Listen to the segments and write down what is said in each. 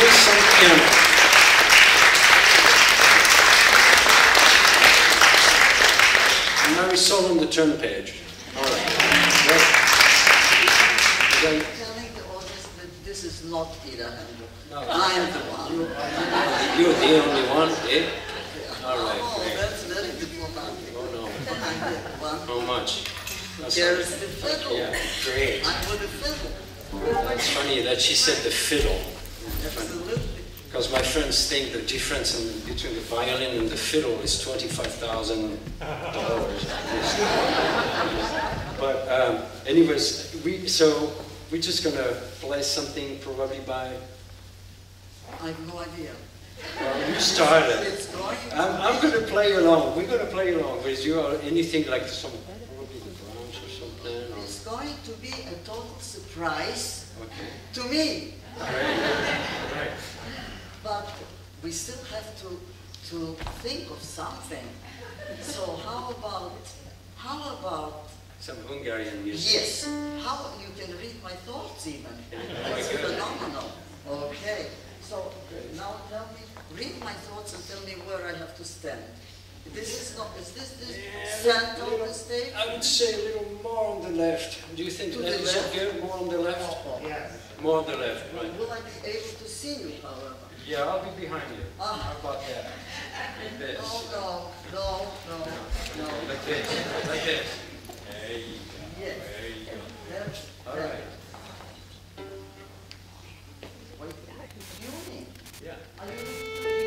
here's some piano. And now we solo on the turn page. All right. Telling the audience that this is not Ida Haendel. No. I'm the one. You're the only one, eh? All right. Oh, Great. that's very diplomatic. Oh no. I'm the one. How much? There's the fiddle. Yeah, great. I'm with the fiddle. It's funny that she said the fiddle. Absolutely. Because my friends think the difference between the violin and the fiddle is $25,000. But anyways, we're just gonna play something probably by. I have no idea. Well, you started. It's going. I'm gonna play along. We're gonna play along with you or anything like some probably the Brahms or something. Or... It's going to be a total surprise to me. Right. But we still have to think of something. So how about Some Hungarian music. yes? How you can read my thoughts even? That's phenomenal. Okay. So now tell me, read my thoughts and tell me where I have to stand. This is not. Is this the center of the stage? I would say a little more on the left. Do you think that is okay? More on the left? Yes. More on the left, right? Will I be able to see you, however? Yeah, I'll be behind you. Ah. How about that? Like this. Oh, no. Like this. Like this. There you go. Yes. There you go. That's All right. Wait, tuning? Yeah. Are you tuning?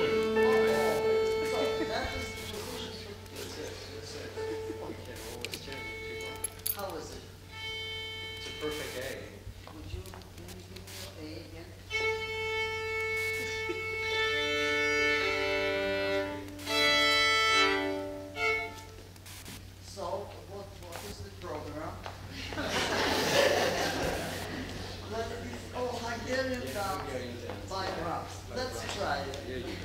So that is the position. That's it. That's it. You can always change it if you want. How is it? It's a perfect A. Would you maybe give me your A again? So what is the program? Hungarian dance by Brahms. Let's try it. Here you go.